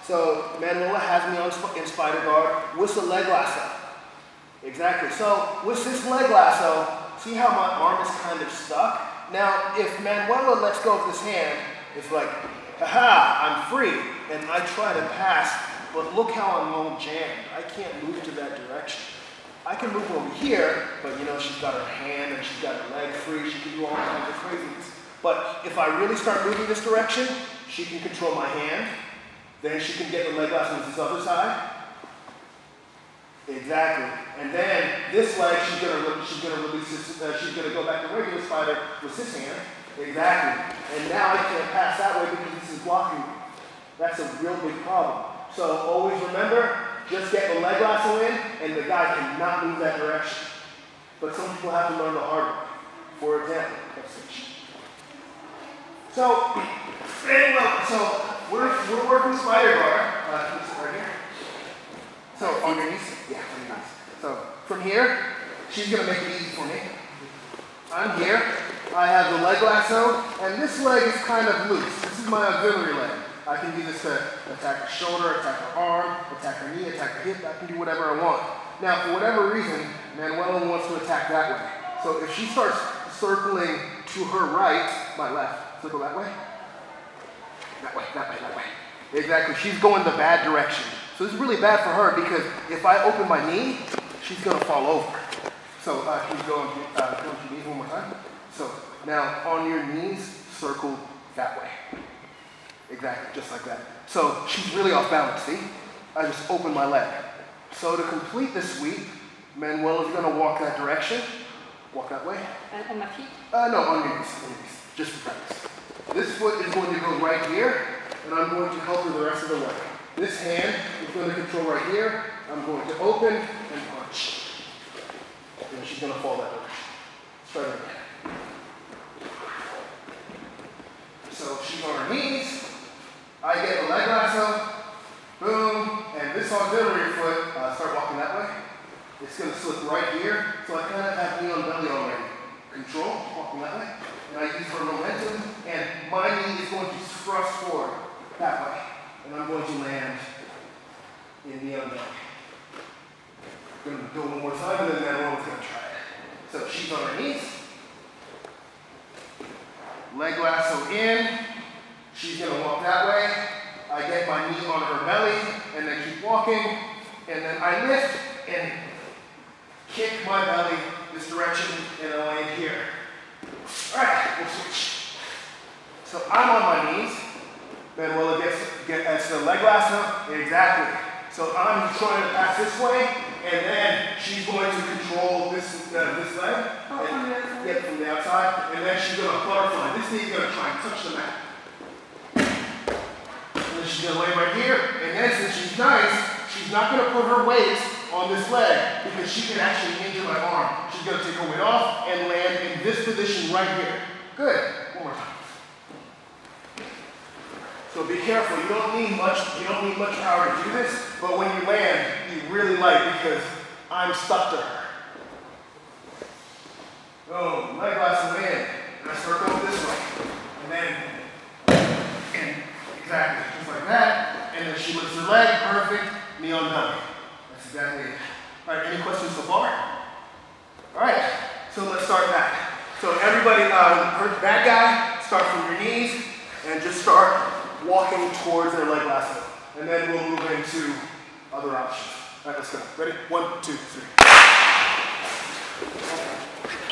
So Manuela has me in spider guard with the leg lasso. Exactly. So with this leg lasso, see how my arm is kind of stuck? Now, if Manuela lets go of this hand, it's like, haha, I'm free, and I try to pass, but look how I'm all jammed. I can't move to that direction. I can move over here, but you know, she's got her hand and she's got her leg free. She can do all kinds of craziness. But if I really start moving this direction, she can control my hand. Then she can get the leg lasso on this other side. Exactly. And then this leg, she's gonna release this, she's gonna go back to regular spider with this hand. Exactly. And now I can't pass that way because this is blocking me. That's a real big problem. So always remember, just get the leg lasso in, and the guy cannot move that direction. But some people have to learn the hard way. For example, so anyway, so we're working spider guard. Can you sit right here? So on your knees, yeah, on your knees. So from here, she's gonna make it easy for me. I'm here. I have the leg lasso, and this leg is kind of loose. This is my auxiliary leg. I can do this to attack her shoulder, attack her arm, attack her knee, attack her hip. I can do whatever I want. Now, for whatever reason, Manuela wants to attack that way. So if she starts circling to her right, my left, circle that way. That way, that way, that way. Exactly, she's going the bad direction. So this is really bad for her because if I open my knee, she's gonna fall over. So can you go on your knees one more time? So now on your knees, circle that way. Exactly, just like that. So she's really off balance, see? I just open my leg. So to complete the sweep, Manuela's gonna walk that direction. Walk that way. And on my feet? No, on your knees, just for practice. This foot is going to go right here, and I'm going to help her the rest of the way. This hand is going to control right here. I'm going to open and punch. And she's going to fall that direction. Start again. So she's on her knees. I get the leg lasso. Boom. And this auxiliary foot, start walking that way. It's going to slip right here. So I kind of have knee on belly already. Control, walking that way. And I use her momentum. And my knee is going to thrust forward that way. And I'm going to land in the other belly. I'm going to do it one more time, and then Manuela's going to try it. So she's on her knees. Leg lasso in. She's going to walk that way. I get my knee on her belly, and then keep walking. And then I lift and kick my belly this direction, and I land here. All right, we'll switch. So I'm on my knees. Manuela gets the leg lasso. Exactly. So I'm trying to pass this way, and then she's going to control this leg. And get from the outside, and then she's going to butterfly. This knee's going to try and touch the mat. And then she's going to lay right here, and then since she's nice, she's not going to put her weight on this leg because she can actually injure my arm. She's going to take her weight off and land in this position right here. Good. One more time. So be careful. You don't need much power to do this, but when you land, you really light because I'm stuck to her. Boom. Leg lasso in. And I start going this way. And then, exactly, just like that. And then she lifts her leg. Perfect. Knee on belly. That's exactly it. All right, any questions so far? All right, so let's start back. So everybody, bad guy, start from your knees and just start walking towards their leg lasso. And then we'll move into other options. All right, let's go. Ready? 1, 2, 3.